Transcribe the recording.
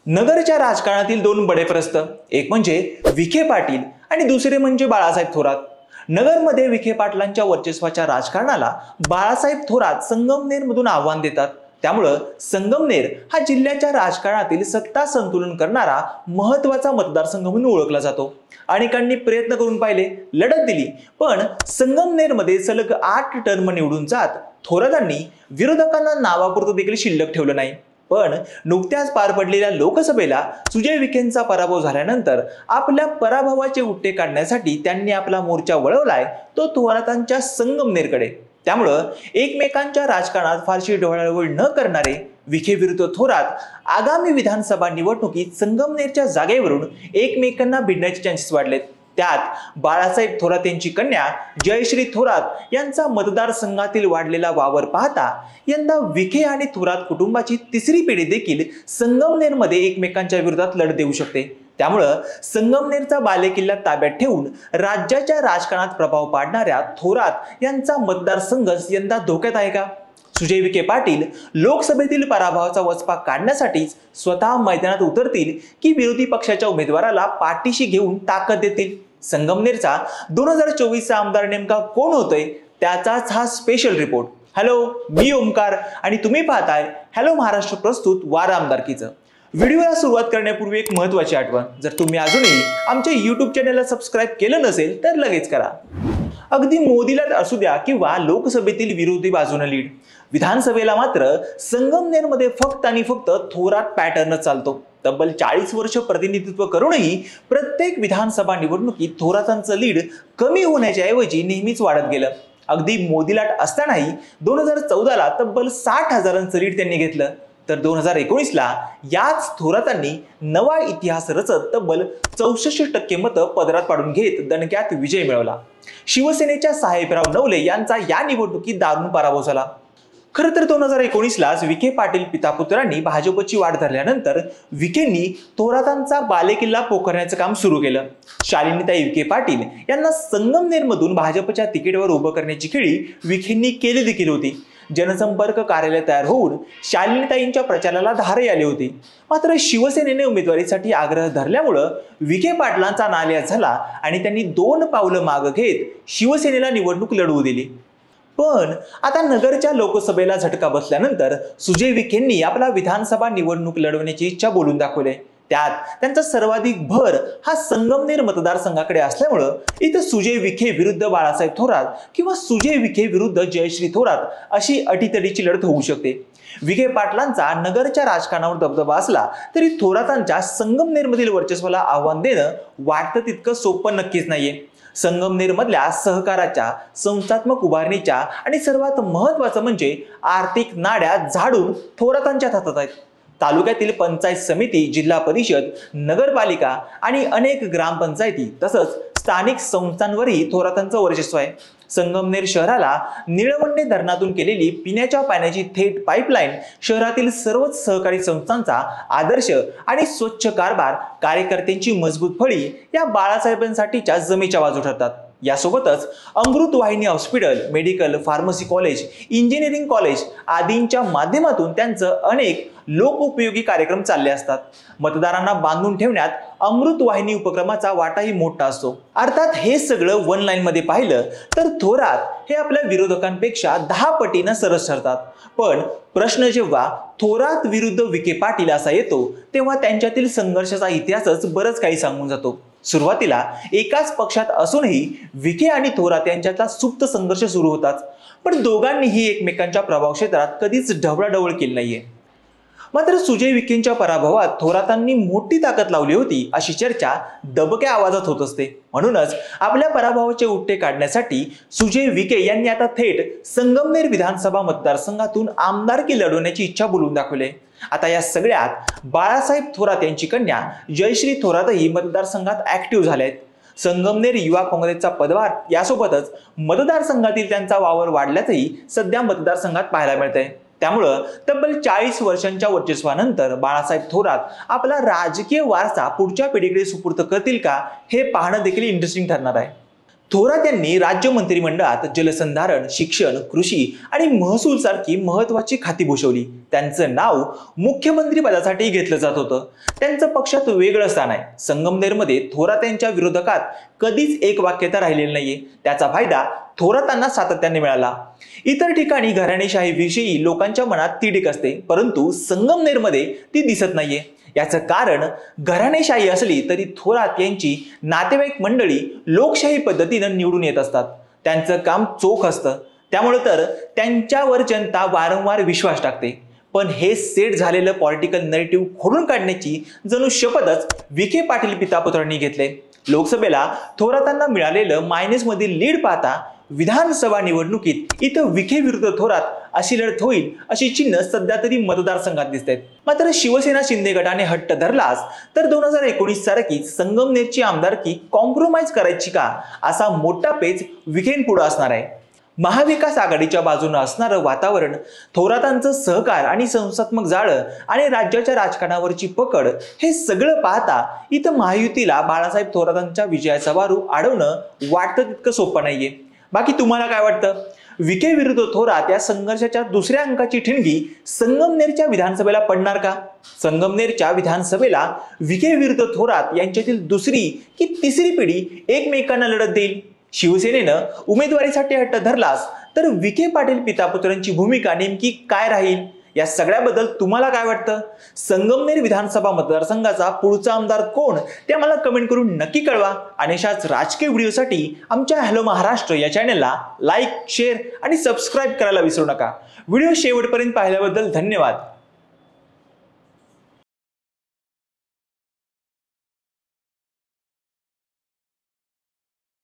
नगरच्या राजकारणातील दोन बडेप्रस्त, एक म्हणजे विखे पाटील आणि दुसरे म्हणजे बाळासाहेब थोरात. नगरमध्ये विखे पाटलांच्या वर्चस्वाच्या राजकारणाला बाळासाहेब थोरात संगमनेरमधून आव्हान देतात. त्यामुळं संगमनेर हा जिल्ह्याच्या राजकारणातील सत्ता संतुलन करणारा महत्त्वाचा मतदारसंघ म्हणून ओळखला जातो. अनेकांनी प्रयत्न करून पाहिले, लढत दिली, पण संगमनेरमध्ये सलग 8 टर्म निवडून जात थोरातांनी विरोधकांना नावापुरतं देखील शिल्लक ठेवलं नाही. पण नुकत्याच पार पडलेल्या लोकसभेला सुजय विखेंचा पराभव झाल्यानंतर आपल्या पराभवाचे उट्टे काढण्यासाठी त्यांनी आपला मोर्चा वळवलाय तो थोरातांच्या संगमनेरकडे. त्यामुळं एकमेकांच्या राजकारणात फारशी ढवळाढवळ न करणारे विखे विरुद्ध थोरात आगामी विधानसभा निवडणुकीत संगमनेरच्या जागेवरून एकमेकांना भिडण्याचे चान्सेस वाढलेत. त्यात बाळासाहेब थोरात यांची कन्या जयश्री थोरात यांचा मतदारसंघातील वाढलेला वावर पाहता यंदा विखे आणि थोरात कुटुंबाची तिसरी पिढी देखील संगमनेरमध्ये एकमेकांच्या विरोधात लढत देऊ शकते. त्यामुळं संगमनेरचा बालेकिल्ला ताब्यात ठेवून राज्याच्या राजकारणात प्रभाव पाडणाऱ्या थोरात यांचा मतदारसंघ यंदा धोक्यात आहे का? सुजय विखे पाटील लोकसभेतील पराभवाचा वचपा काढण्यासाठी स्वतः मैदानात उतरतील की विरोधी पक्षाच्या उमेदवाराला पाठीशी घेऊन ताकद देतील? संगमनेरचा 2024चा आमदार नेमका कोण होतोय त्याचाच हा स्पेशल रिपोर्ट. हॅलो, मी ओमकार आणि तुम्ही पाहताय हॅलो महाराष्ट्र प्रस्तुत वारा आमदारकीचं. व्हिडिओला सुरुवात करण्यापूर्वी एक महत्त्वाची आठवण, जर तुम्ही अजूनही आमच्या YouTube चॅनलला सबस्क्राईब केलं नसेल तर लगेच करा. अगदी मोदीला असू द्या किंवा लोकसभेतील विरोधी बाजूने लीड, विधानसभेला मात्र संगमनेरमध्ये फक्त आणि फक्त थोरात पॅटर्न चालतो. तब्बल 40 वर्ष प्रतिनिधित्व करूनही प्रत्येक विधानसभा निवडणुकीत थोरातांचं लीड कमी होण्याच्या ऐवजी नेहमीच वाढत गेलं. अगदी मोदीलाट असतानाही 2014ला तब्बल 60,000चं लीड त्यांनी घेतलं, तर 2019ला याच थोरातांनी नवा इतिहास रचत तब्बल 64% मतं पदरात पाडून घेत दणक्यात विजय मिळवला. शिवसेनेच्या साहेबराव नवले यांचा या निवडणुकीत दारुण पराभव झाला. खरं तर 2019लाच विखे पाटील पितापुत्रांनी भाजपची वाट धरल्यानंतर विखेंनी थोरातांचा बालेकिल्ला पोखरण्याचं काम सुरू केलं. शालिनीताई विखे पाटील यांना संगमनेरमधून भाजपच्या तिकीटवर उभं करण्याची खेळी विखेंनी केली देखील होती. जनसंपर्क कार्यालय तयार होऊन शालिनीताईंच्या प्रचाराला धारही आली होती. मात्र शिवसेनेने उमेदवारीसाठी आग्रह धरल्यामुळं विखे पाटलांचा नालिया झाला आणि त्यांनी 2 पावलं मागं घेत शिवसेनेला निवडणूक लढवू दिली. पण आता नगरच्या लोकसभेला झटका बसल्यानंतर सुजय विखेंनी आपला विधानसभा निवडणूक लढवण्याची इच्छा बोलून दाखवली. त्यात त्यांचा सर्वाधिक भर हा संगमनेर मतदारसंघाकडे असल्यामुळं इथं सुजय विखे विरुद्ध बाळासाहेब थोरात किंवा सुजय विखे विरुद्ध जयश्री थोरात अशी अटीतडीची लढत होऊ शकते. विखे पाटलांचा नगरच्या राजकारणावर दबदबा असला तरी थोरातांच्या संगमनेरमधील वर्चस्वाला आव्हान देणं वाटतं तितकं सोपं नक्कीच नाहीये. संगमनेरमधल्या सहकाराच्या, संस्थात्मक उभारणीच्या आणि सर्वात महत्त्वाचं म्हणजे आर्थिक नाड्या झाडून थोरातांच्या हातात आहेत. तालुक्यातील पंचायत समिती, जिल्हा परिषद, नगरपालिका आणि अनेक ग्रामपंचायती तसंच स्थानिक संस्थांवरही थोरातांचं वर्चस्व आहे. संगमनेर शहराला निळवंडे धरणातून केलेली पिण्याच्या पाण्याची थेट पाईपलाईन शहरातील सर्वच सहकारी संस्थांचा आदर्श आणि स्वच्छ कारभार, कार्यकर्त्यांची मजबूत फळी या बाळासाहेबांसाठीच्या जमेच्या बाजू ठरतात. यासोबतच Amrut Vahini hospital, medical, pharmacy college, engineering college आदींच्या माध्यमातून त्यांचं अनेक लोकोपयोगी कार्यक्रम चालले असतात. मतदारांना बांधून ठेवण्यात अमृत वाहिनी उपक्रमाचा वाटाही मोठा असतो. अर्थात हे सगळं वन लाईन मध्ये पाहिलं तर थोरात हे आपल्या विरोधकांपेक्षा 10 पटीनं सरस ठरतात. पण प्रश्न जेव्हा थोरात विरुद्ध विखे पाटील असा येतो तेव्हा त्यांच्यातील संघर्षाचा इतिहासच बरंच काही सांगून जातो. सुरुवातीला एकाच पक्षात असूनही विखे आणि थोरात यांच्यातला सुप्त संघर्ष सुरू होताच, पण दोघांनीही एकमेकांच्या प्रभाव क्षेत्रात कधीच ढवळाढवळ केली नाहीये. मात्र सुजय विखेंच्या पराभवात थोरातांनी मोठी ताकद लावली होती अशी चर्चा दबक्या आवाजात होत असते. म्हणूनच आपल्या पराभवाचे उट्टे काढण्यासाठी सुजय विखे यांनी आता थेट संगमनेर विधानसभा मतदारसंघातून आमदारकी लढवण्याची इच्छा बोलून दाखवली. आता या सगळ्यात बाळासाहेब थोरात यांची कन्या जयश्री थोरातही मतदारसंघात ऍक्टिव्ह झाल्या आहेत. संगमनेर युवा काँग्रेसचा पदभार यासोबतच मतदारसंघातील त्यांचा वावर वाढल्याचंही सध्या मतदारसंघात पाहायला मिळतंय. त्यामुळं तब्बल 40 वर्षांच्या वर्चस्वानंतर बाळासाहेब थोरात आपला राजकीय वारसा पुढच्या पिढीकडे सुपूर्द करतील का हे पाहणं देखील इंटरेस्टिंग ठरणार आहे. थोरात यांनी राज्य मंत्रिमंडळात जलसंधारण, शिक्षण, कृषी आणि महसूल सारखी महत्वाची खाती भूषवली. त्यांचं नाव मुख्यमंत्री पदासाठी घेतलं जात होतं. त्यांचं पक्षात वेगळं स्थान आहे. संगमनेरमध्ये थोरात यांच्या विरोधकात कधीच एक वाक्यता राहिलेली नाहीये. त्याचा फायदा थोरातांना सातत्याने मिळाला. इतर ठिकाणी घराणेशाहीविषयी लोकांच्या मनात तिडीक असते, परंतु संगमनेरमध्ये ती दिसत नाहीये. याचं कारण घराणेशाही असली तरी थोरात यांची नातेवाईक मंडळी लोकशाही पद्धतीनं निवडून येत असतात. त्यांचं काम चोख असतं, त्यामुळे तर त्यांच्यावर जनता वारंवार विश्वास टाकते. पण हे सेट झालेलं पॉलिटिकल नरेटिव्ह खोडून काढण्याची जणू शपथच विखे पाटील पितापुत्रांनी घेतले. लोकसभेला थोरातांना मिळालेलं मायनसमधील लीड पाहता विधानसभा निवडणुकीत इथं विखे विरुद्ध थोरात अशी लढत होईल अशी चिन्ह सध्या तरी मतदारसंघात दिसत आहेत. मात्र शिवसेना शिंदे गटाने हट्ट धरलाच तर 2019 सारखीच संगमनेरची आमदारकी कॉम्प्रोमाइज करायची का, असा मोठा पेच विखेंपुढे असणार आहे. महाविकास आघाडीच्या बाजूने असणारं वातावरण, थोरातांचं सहकार आणि संस्थात्मक जाळं आणि राज्याच्या राजकारणावरची पकड हे सगळं पाहता इथं महायुतीला बाळासाहेब थोरातांच्या विजयाचा वारू अडवणं वाटतं तितकं सोपं नाहीये. बाकी तुम्हाला काय वाटतं? विखे विरुद्ध थोरात या संघर्षाच्या दुसऱ्या अंकाची ठिणगी संगमनेरच्या विधानसभेला पडणार का? संगमनेरच्या विधानसभेला विखे विरुद्ध थोरात यांच्यातील दुसरी की तिसरी पिढी एकमेकांना लढत देईल? शिवसेनेनं उमेदवारीसाठी हट्ट धरलास तर विखे पाटील पितापुत्रांची भूमिका नेमकी काय राहील? या सगळ्याबद्दल तुम्हाला काय वाटतं? संगमनेर विधानसभा मतदारसंघाचा पुढचा आमदार कोण ते आम्हाला कमेंट करून नक्की कळवा. आणि अशाच राजकीय व्हिडिओसाठी आमच्या हॅलो महाराष्ट्र या चॅनलला लाईक, शेअर आणि सबस्क्राईब करायला विसरू नका. व्हिडिओ शेवटपर्यंत पाहिल्याबद्दल धन्यवाद.